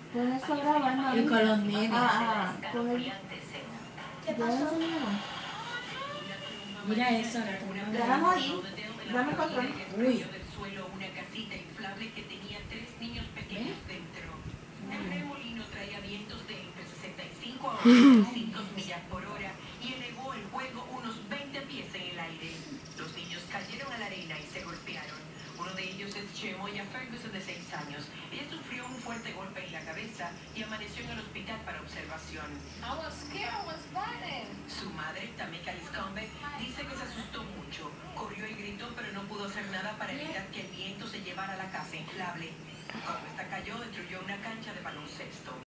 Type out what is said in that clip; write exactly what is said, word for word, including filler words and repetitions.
Con eso grabando. Y con los nenes. Ah, ah, con el... ¿Qué pasó? Mira eso, ahora te Déjame ahí. Dame el control. Uy. Una casita inflable que tenía tres niños pequeños dentro. El remolino traía vientos de entre sesenta y cinco a ochenta y cinco millas por hora y elevó el juego unos veinte pies en el aire. Los niños cayeron a la arena y se golpearon. Uno de ellos es Chemoya Ferguson, de seis años. Ella sufrió un fuerte golpe en la cabeza y amaneció en el hospital para observación. I was scared, I was fighting. Su madre, Tameka Liscombe, dice que se asustó mucho. Corrió y gritó, pero no pudo hacer nada para evitar que el viento se llevara a la casa inflable. Cuando esta cayó, destruyó una cancha de baloncesto.